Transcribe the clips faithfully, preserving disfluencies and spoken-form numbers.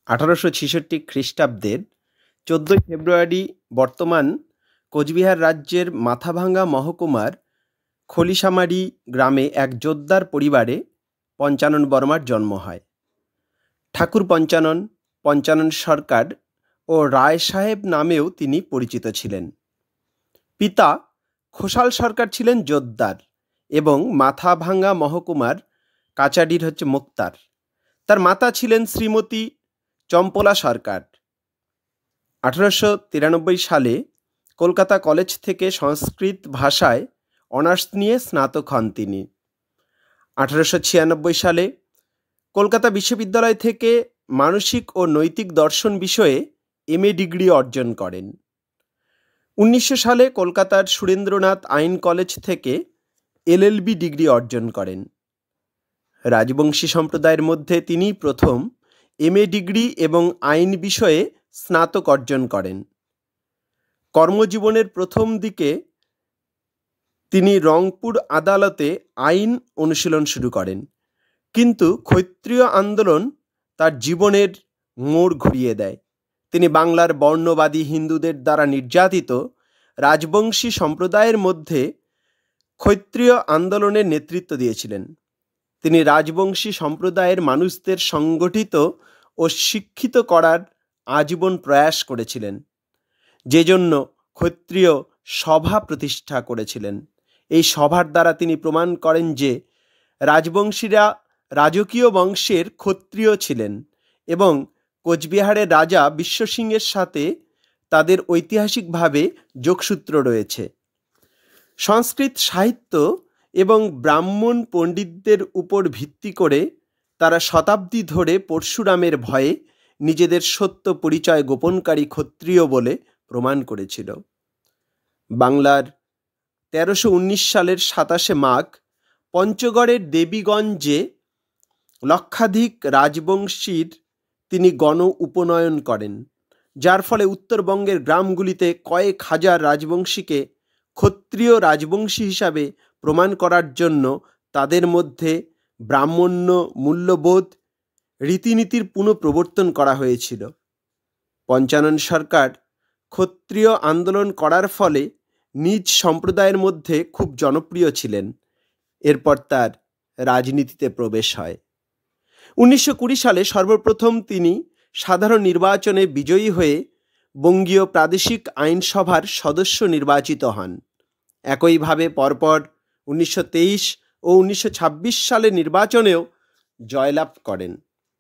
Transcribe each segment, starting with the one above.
আঠারোশো ছেষট্টি খ্রিস্টাব্দের চোদ্দোই ফেব্রুয়ারি বর্তমান কোচবিহার রাজ্যের মাথাভাঙ্গা মহকুমার খলিশামারি গ্রামে এক জোদ্দার পরিবারে পঞ্চানন বর্মার জন্ম হয়। ঠাকুর পঞ্চানন, পঞ্চানন সরকার ও রায় সাহেব নামেও তিনি পরিচিত ছিলেন। পিতা খোসাল সরকার ছিলেন জোদ্দার এবং মাথাভাঙ্গা মহকুমার কাচাডির হচ্ছে মুক্তার। তার মাতা ছিলেন শ্রীমতী চম্পলা সরকার। আঠারোশো তিরানব্বই সালে কলকাতা কলেজ থেকে সংস্কৃত ভাষায় অনার্স নিয়ে স্নাতক হন তিনি। আঠারোশো ছিয়ানব্বই সালে কলকাতা বিশ্ববিদ্যালয় থেকে মানসিক ও নৈতিক দর্শন বিষয়ে এম এ ডিগ্রি অর্জন করেন। উনিশশো সালে কলকাতার সুরেন্দ্রনাথ আইন কলেজ থেকে এল এল বি ডিগ্রি অর্জন করেন। রাজবংশী সম্প্রদায়ের মধ্যে তিনি প্রথম এম এ ডিগ্রি এবং আইন বিষয়ে স্নাতক অর্জন করেন। কর্মজীবনের প্রথম দিকে তিনি রংপুর আদালতে আইন অনুশীলন শুরু করেন, কিন্তু ক্ষত্রিয় আন্দোলন তার জীবনের মোড় ঘুরিয়ে দেয়। তিনি বাংলার বর্ণবাদী হিন্দুদের দ্বারা নির্যাতিত রাজবংশী সম্প্রদায়ের মধ্যে ক্ষত্রিয় আন্দোলনের নেতৃত্ব দিয়েছিলেন। তিনি রাজবংশী সম্প্রদায়ের মানুষদের সংগঠিত ও শিক্ষিত করার আজীবন প্রয়াস করেছিলেন, যে জন্য ক্ষত্রিয় সভা প্রতিষ্ঠা করেছিলেন। এই সভার দ্বারা তিনি প্রমাণ করেন যে রাজবংশীরা রাজকীয় বংশের ক্ষত্রিয় ছিলেন এবং কোচবিহারের রাজা বিশ্বসিংহের সাথে তাদের ঐতিহাসিকভাবে যোগসূত্র রয়েছে। সংস্কৃত সাহিত্য এবং ব্রাহ্মণ পণ্ডিতদের উপর ভিত্তি করে তারা শতাব্দী ধরে পরশুরামের ভয়ে নিজেদের সত্য পরিচয় গোপনকারী ক্ষত্রিয় বলে প্রমাণ করেছিল। বাংলার তেরোশো উনিশ সালের সাতাশে মাঘ পঞ্চগড়ের দেবীগঞ্জে লক্ষাধিক রাজবংশীর তিনি গণ উপনয়ন করেন, যার ফলে উত্তরবঙ্গের গ্রামগুলিতে কয়েক হাজার রাজবংশীকে ক্ষত্রিয় রাজবংশী হিসাবে প্রমাণ করার জন্য তাদের মধ্যে ব্রাহ্মণ্য মূল্যবোধ রীতিনীতির পুনঃপ্রবর্তন করা হয়েছিল। পঞ্চানন সরকার ক্ষত্রিয় আন্দোলন করার ফলে নিজ সম্প্রদায়ের মধ্যে খুব জনপ্রিয় ছিলেন। এরপর তার রাজনীতিতে প্রবেশ হয়। উনিশশো কুড়ি সালে সর্বপ্রথম তিনি সাধারণ নির্বাচনে বিজয়ী হয়ে বঙ্গীয় প্রাদেশিক আইনসভার সদস্য নির্বাচিত হন। একইভাবে পরপর উনিশশো তেইশ ও উনিশশো ছাব্বিশ সালে নির্বাচনেও জয়লাভ করেন।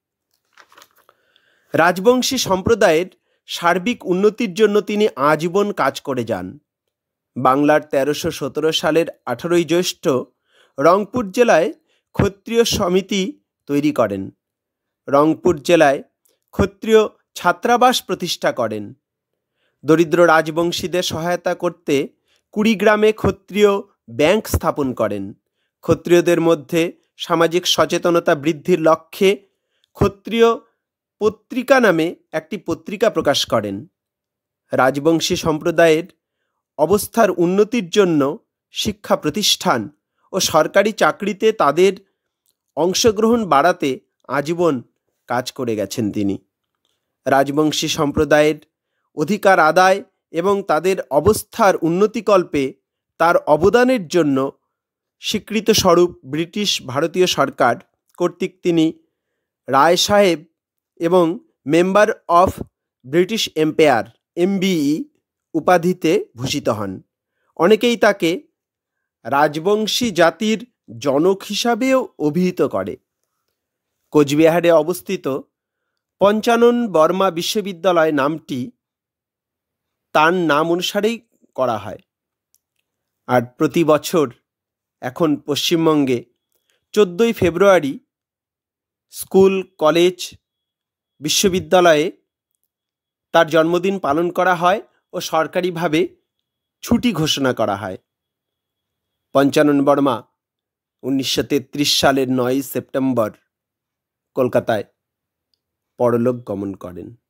রাজবংশী সম্প্রদায়ের সার্বিক উন্নতির জন্য তিনি আজীবন কাজ করে যান। বাংলার তেরোশো সতেরো সালের আঠারোই জ্যৈষ্ঠ রংপুর জেলায় ক্ষত্রিয় সমিতি তৈরি করেন। রংপুর জেলায় ক্ষত্রিয় ছাত্রাবাস প্রতিষ্ঠা করেন। দরিদ্র রাজবংশীদের সহায়তা করতে কুড়িগ্রামে ক্ষত্রিয় ব্যাংক স্থাপন করেন। ক্ষত্রিয়দের মধ্যে সামাজিক সচেতনতা বৃদ্ধির লক্ষ্যে ক্ষত্রিয় পত্রিকা নামে একটি পত্রিকা প্রকাশ করেন। রাজবংশী সম্প্রদায়ের অবস্থার উন্নতির জন্য শিক্ষা প্রতিষ্ঠান ও সরকারি চাকরিতে তাদের অংশগ্রহণ বাড়াতে আজীবন কাজ করে গেছেন তিনি। রাজবংশী সম্প্রদায়ের অধিকার আদায় এবং তাদের অবস্থার উন্নতিকল্পে তার অবদানের জন্য স্বীকৃত স্বরূপ ব্রিটিশ ভারতীয় সরকার কর্তৃক তিনি রায় সাহেব এবং member of British Empire M B E উপাধিতে ভূষিত হন। অনেকেই তাকে রাজবংশী জাতির জনক হিসাবেও অভিহিত করে। কোচবিহারে অবস্থিত পঞ্চানন বর্মা বিশ্ববিদ্যালয় নামটি তার নাম অনুসারেই করা হয়। আর প্রতি বছর এখন পশ্চিমবঙ্গে চোদ্দোই ফেব্রুয়ারি স্কুল, কলেজ, বিশ্ববিদ্যালয়ে তার জন্মদিন পালন করা হয় ও সরকারিভাবে ছুটি ঘোষণা করা হয়। পঞ্চানন বর্মা উনিশশো তেত্রিশ সালের নয়ই সেপ্টেম্বর কলকাতায় পরলোক গমন করেন।